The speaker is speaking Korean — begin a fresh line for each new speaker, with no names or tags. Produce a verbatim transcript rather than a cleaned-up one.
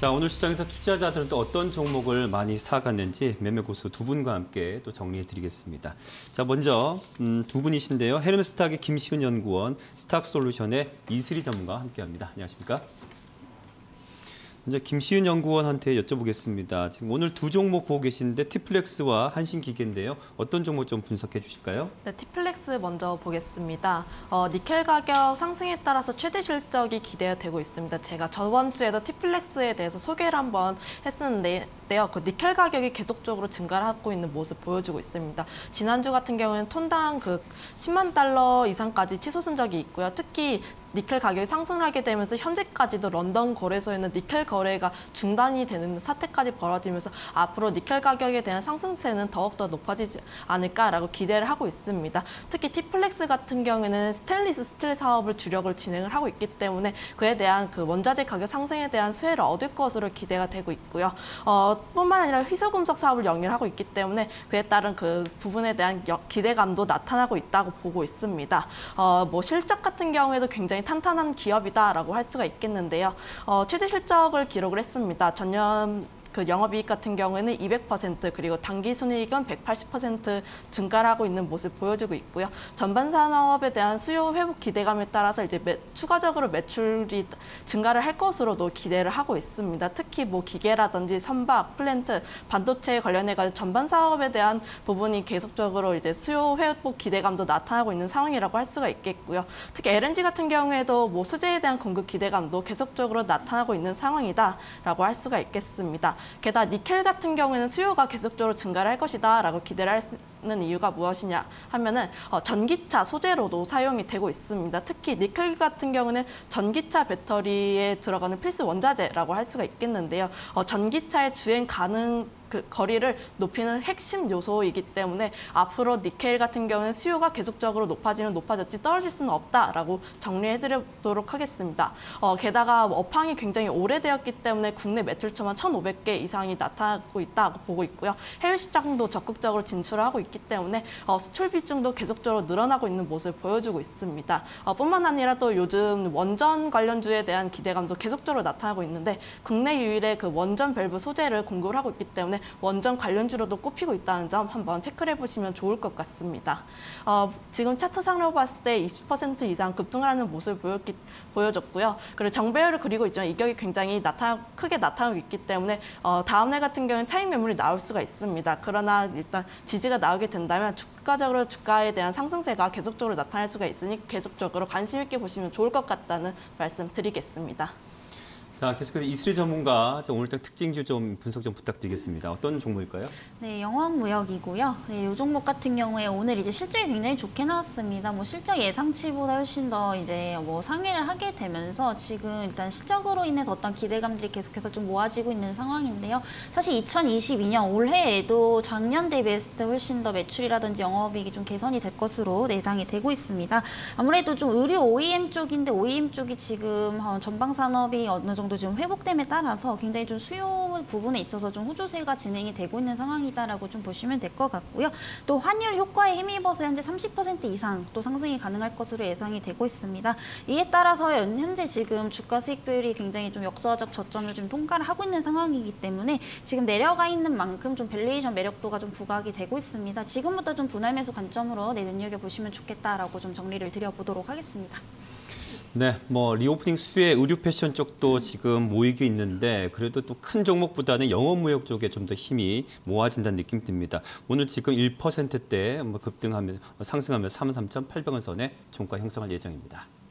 자, 오늘 시장에서 투자자들은 또 어떤 종목을 많이 사갔는지 매매 고수 두 분과 함께 또 정리해 드리겠습니다. 자, 먼저 음, 두 분이신데요. 헤르메스탁의 김시훈 연구원, 스탁솔루션의 이슬희 전문가와 함께합니다. 안녕하십니까? 먼저 김시훈 연구원한테 여쭤보겠습니다. 지금 오늘 두 종목 보고 계시는데 티플렉스와 한신기계인데요. 어떤 종목 좀 분석해 주실까요?
네, 티플렉스 먼저 보겠습니다. 어, 니켈 가격 상승에 따라서 최대 실적이 기대되고 있습니다. 제가 저번 주에도 티플렉스에 대해서 소개를 한번 했었는데 그 니켈 가격이 계속적으로 증가를 하고 있는 모습 보여주고 있습니다. 지난주 같은 경우에는 톤당 그 십만 달러 이상까지 치솟은 적이 있고요. 특히 니켈 가격이 상승하게 되면서 현재까지도 런던 거래소에는 니켈 거래가 중단이 되는 사태까지 벌어지면서 앞으로 니켈 가격에 대한 상승세는 더욱더 높아지지 않을까라고 기대를 하고 있습니다. 특히 티플렉스 같은 경우에는 스테인리스 스틸 사업을 주력을 진행을 하고 있기 때문에 그에 대한 그 원자재 가격 상승에 대한 수혜를 얻을 것으로 기대가 되고 있고요. 어, 뿐만 아니라 희소금속 사업을 영위하고 있기 때문에 그에 따른 그 부분에 대한 기대감도 나타나고 있다고 보고 있습니다. 어, 뭐 실적 같은 경우에도 굉장히 탄탄한 기업이다라고 할 수가 있겠는데요. 어, 최대 실적을 기록을 했습니다. 전년 그 영업이익 같은 경우에는 이백 퍼센트 그리고 당기순이익은 백팔십 퍼센트 증가를 하고 있는 모습 보여주고 있고요. 전반 산업에 대한 수요 회복 기대감에 따라서 이제 매, 추가적으로 매출이 증가를 할 것으로도 기대를 하고 있습니다. 특히 뭐 기계라든지 선박, 플랜트, 반도체에 관련해 가지고 전반 사업에 대한 부분이 계속적으로 이제 수요 회복 기대감도 나타나고 있는 상황이라고 할 수가 있겠고요. 특히 엘엔지 같은 경우에도 뭐 수제에 대한 공급 기대감도 계속적으로 나타나고 있는 상황이다라고 할 수가 있겠습니다. 게다가 니켈 같은 경우에는 수요가 계속적으로 증가를 할 것이다라고 기대를 할 수 있는 이유가 무엇이냐 하면은 어, 전기차 소재로도 사용이 되고 있습니다. 특히 니켈 같은 경우는 전기차 배터리에 들어가는 필수 원자재라고 할 수가 있겠는데요. 어, 전기차의 주행 가능 그 거리를 높이는 핵심 요소이기 때문에 앞으로 니켈 같은 경우는 수요가 계속적으로 높아지면 높아졌지 떨어질 수는 없다라고 정리해드리도록 하겠습니다. 어, 게다가 업황이 굉장히 오래되었기 때문에 국내 매출처만 천오백 개 이상이 나타나고 있다고 보고 있고요. 해외 시장도 적극적으로 진출을 하고 있기 때문에 어, 수출 비중도 계속적으로 늘어나고 있는 모습을 보여주고 있습니다. 어, 뿐만 아니라 또 요즘 원전 관련주에 대한 기대감도 계속적으로 나타나고 있는데 국내 유일의 그 원전 밸브 소재를 공급을 하고 있기 때문에 원전 관련주로도 꼽히고 있다는 점 한번 체크를 해보시면 좋을 것 같습니다. 어, 지금 차트상으로 봤을 때 이십 퍼센트 이상 급등하는 모습을 보였기, 보여줬고요. 그리고 정배열을 그리고 있지만 이격이 굉장히 나타, 크게 나타나고 있기 때문에 어, 다음 날 같은 경우는 차익 매물이 나올 수가 있습니다. 그러나 일단 지지가 나오게 된다면 주가적으로 주가에 대한 상승세가 계속적으로 나타날 수가 있으니 계속적으로 관심 있게 보시면 좋을 것 같다는 말씀 드리겠습니다.
자, 계속해서 이슬희 전문가 오늘 딱 특징주 좀 분석 좀 부탁드리겠습니다. 어떤 종목일까요?
네, 영업무역이고요. 네, 이 종목 같은 경우에 오늘 이제 실적이 굉장히 좋게 나왔습니다. 뭐 실적 예상치보다 훨씬 더 이제 뭐 상회를 하게 되면서 지금 일단 실적으로 인해서 어떤 기대감들이 계속해서 좀 모아지고 있는 상황인데요. 사실 이천이십이 년 올해에도 작년 대비했을 때 훨씬 더 매출이라든지 영업이익이 좀 개선이 될 것으로 예상이 되고 있습니다. 아무래도 좀 의류 오이엠 쪽인데 오이엠 쪽이 지금 전방 산업이 어느 정도 정도 지금 회복됨에 따라서 굉장히 좀 수요 부분에 있어서 좀 호조세가 진행이 되고 있는 상황이다라고 좀 보시면 될 것 같고요. 또 환율 효과에 힘입어서 현재 삼십 퍼센트 이상 또 상승이 가능할 것으로 예상이 되고 있습니다. 이에 따라서 현재 지금 주가 수익 비율이 굉장히 좀 역사적 저점을 좀 통과를 하고 있는 상황이기 때문에 지금 내려가 있는 만큼 좀 밸류에이션 매력도가 좀 부각이 되고 있습니다. 지금부터 좀 분할 매수 관점으로 네, 눈여겨보시면 좋겠다라고 좀 정리를 드려보도록 하겠습니다.
네, 뭐 리오프닝 수혜 의류 패션 쪽도 지금 모이게 있는데 그래도 또 큰 종목보다는 영업무역 쪽에 좀 더 힘이 모아진다는 느낌 듭니다. 오늘 지금 일 퍼센트대 뭐 급등하면 상승하면 삼만 삼천팔백 원 선의 종가 형성할 예정입니다.